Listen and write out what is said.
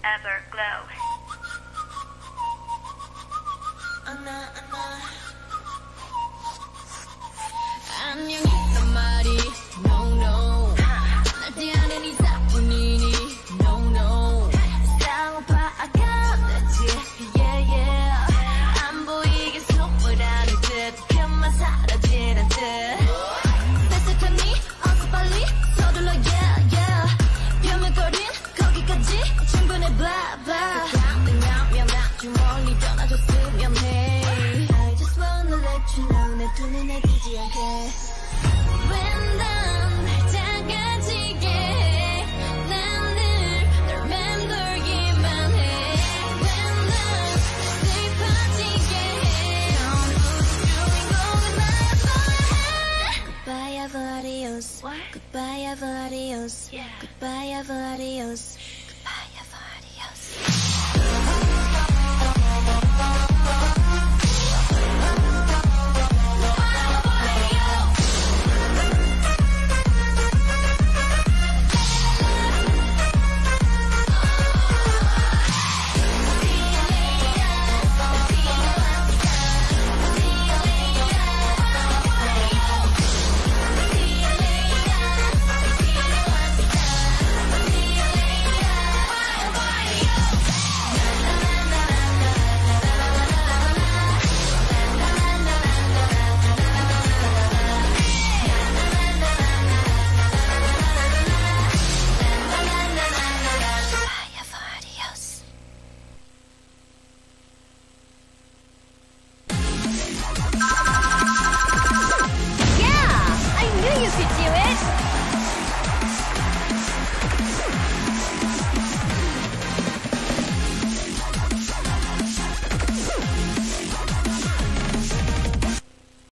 Everglow. 안녕했단 말이 no no 날 대하는 이사뿐이니 no no 쌍꺼파 아까웠지 yeah yeah 안 보이게 속보라는 듯 그만 사라지는 듯 뺏어가니 어서 빨리 서둘러 yeah yeah 벼물거린 거기까지 충분해 blah blah 가능하면 아주 멀리 떠나줬으면 해 I just wanna let you know 내 두 눈에 띄지 않게 왜 난 작아지게 해 난 늘 널 맴돌기만 해 왜 난 슬퍼지게 해 Goodbye, adios. Goodbye, adios. Goodbye, adios.